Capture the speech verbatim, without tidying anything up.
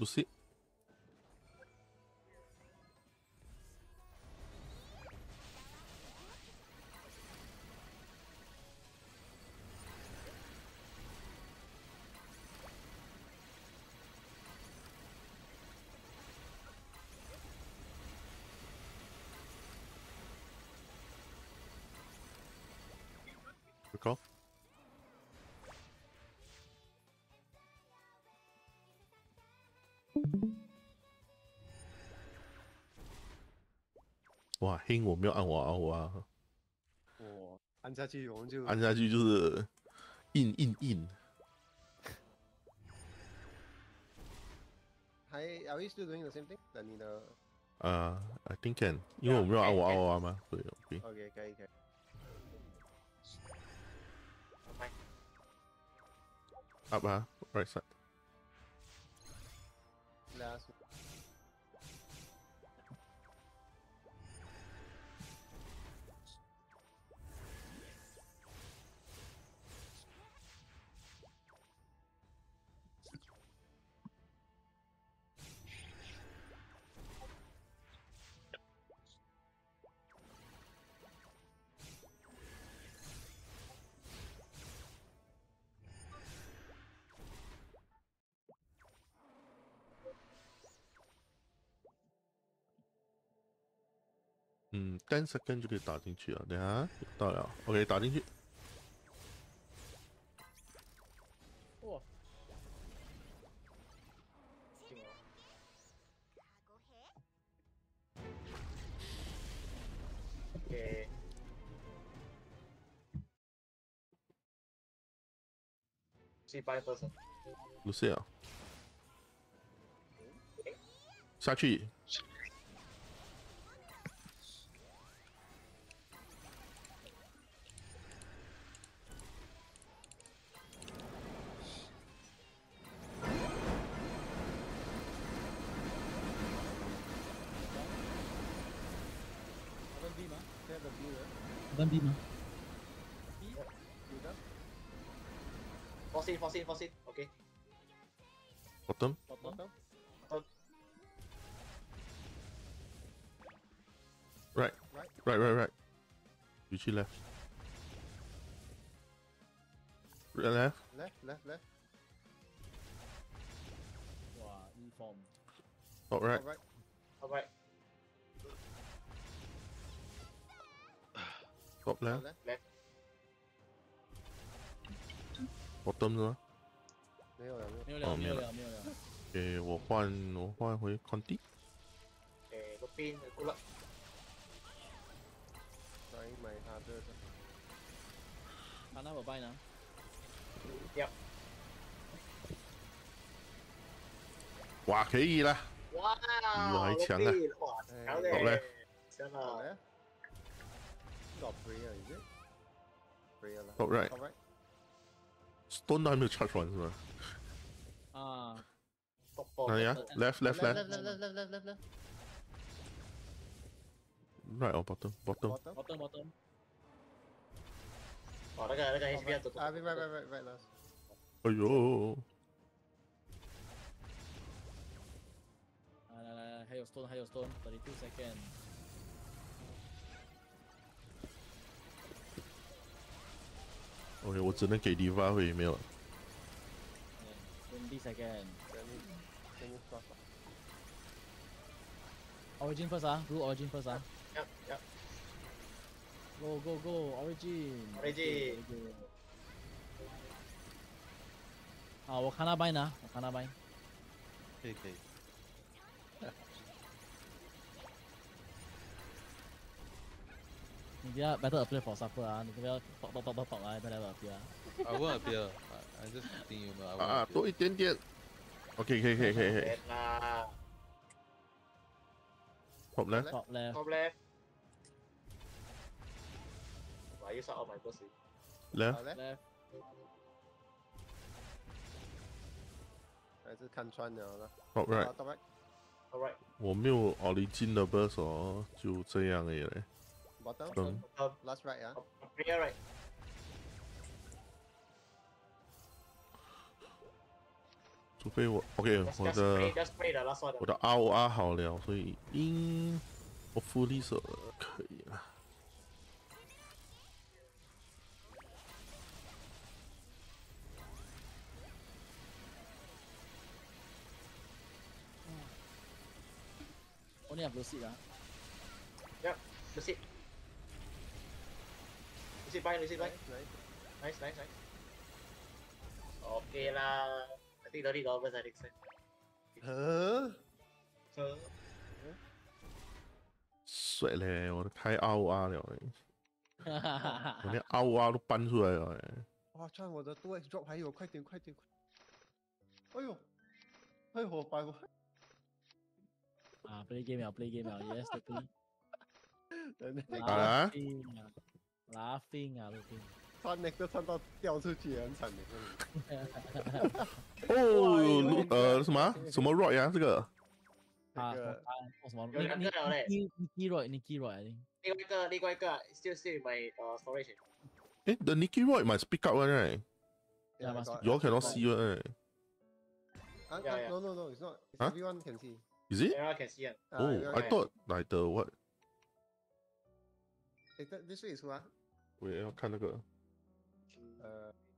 Lucy。Recall。哇，黑我没有按我啊我啊， 我按下去我们就按下去就是印印印。 还 Are we still doing the same thing？那你的啊、uh, ，I think can， 因为我没有按我按我啊嘛，所以 OK。 OK 可以可以。 up 啊 ，right side。 Last。 嗯，ten second 就可以打进去了。等下到了 ，OK， 打进去。 哇！ OK。去拜 person。 Lucy 啊，下去。 分 B 吗？ 这个 B 的分 B 吗 ？B 有的。 Force in, force in, force in. OK。 bottom。 bottom。 bottom。 right right right right right。you 去 left。left left left left。 哇 ，E form。 top right right Alright。 top left left。 bottom 是吗？ 没有了没有。 没有了， 哦没有没有了，没有了。 诶，我换我换回 Conti。 誒，個邊好啦。 再买他的。 他那我拜呢？ 入。 哇，可以了。 哇！ 比我还強啊！ 哇，強好咧， 咧， 真好啊！ 嘞。Got prayer is it? Prayer 啦。 top right Top right。 stone 都还没有 charge 完是吗？ 啊， 突破。 哪里啊 ？left left left left left left left left left left。 right or bottom bottom。 bottom bottom bottom。 哦，那個那個 H P 啊 right right right right last。 哎呦， 来来来，还有 stone， 还有 stone，thirty two second。 OK， 我只能给 Diva 会没有了。 twenty second。 Let me let me stop。 Origin first 啊 ，do origin first 啊。 入入。 Go go go，origin。 Origin。 好，我看那边呢，我看那边。 可以可以。 你不要 better appear for supper 啊，你不要爆爆爆爆爆啊，不要 appear 啊。 I won't appear. I, I just think you know. I won't 啊， appear. 多一点点。OK， 可以可以可以可以。 啦。 top left top left。 top left。哇！要殺我埋嗰時。 left 好嘞。 left。 还是看穿了了。 top right。 Top right。 Alright。 我没有 origin 的 burst 哦，就这样而已嘞。 bottom。 嗯 Bottom。 last right 啊。 Prayer right。 除非我 OK， Just 我 just spray 的 just spray the last one. 我的 R O R 好了，所以应我fully 利手可以了。 Only have Lucid 啊。 Yep. Lucid. Lucid buy, Lucid buy. Nice. Nice, nice, nice. Okay lah. I think thirty dollars I think. 呃， 呃， 帅嘞，我都开 R O R 了嘞， 哈哈哈哈我连 R O R 都搬出来了嘞。 哇，赚我的 two X drop 还有，快点快点！快哎呦，哎呦，我百万！ 啊，play game 了，play game 了，yes，对 play。 好了 Laughing 啊，laughing 啊，laughing。 穿那个穿到掉出去，很惨的。 哦，呃，什么啊什么 Roy 啊？这个啊， 那个啊，做什么？ 有两个了嘞 Nicky Roy，Nicky Roy，I think。 另外一个另外一个 still still in my uh storage. 诶 the Nicky Roy must speak up one right? Yeah, must got- You all cannot see one right? Ah, Yeah, ah, yeah. No, no, no, it's not. It's Huh? everyone can see. Is it? Everyone can see. Uh. Ah, Oh, everyone I can- thought like the what? Eh, that- this way is who ah? 我也要看那个。 呃